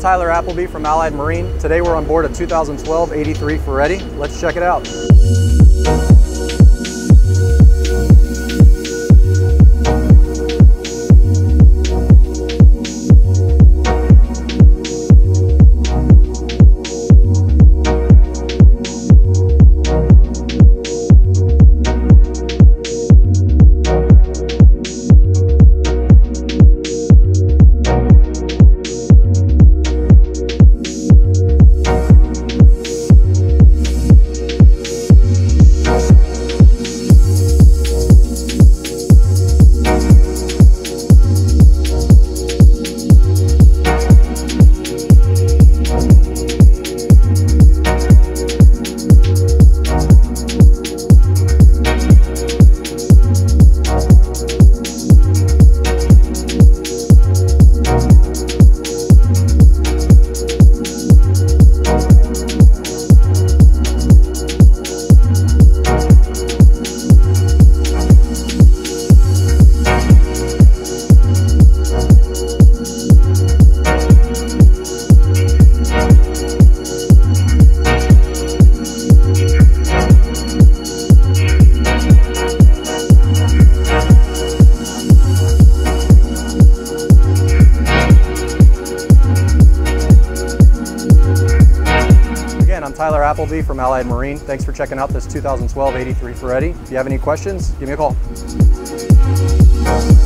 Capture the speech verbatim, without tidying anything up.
Tyler Appleby from Allied Marine. Today we're on board a two thousand twelve eighty-three Ferretti. Let's check it out. I'm Tyler Appleby from Allied Marine. Thanks for checking out this two thousand twelve eighty-three Ferretti. If you have any questions, give me a call.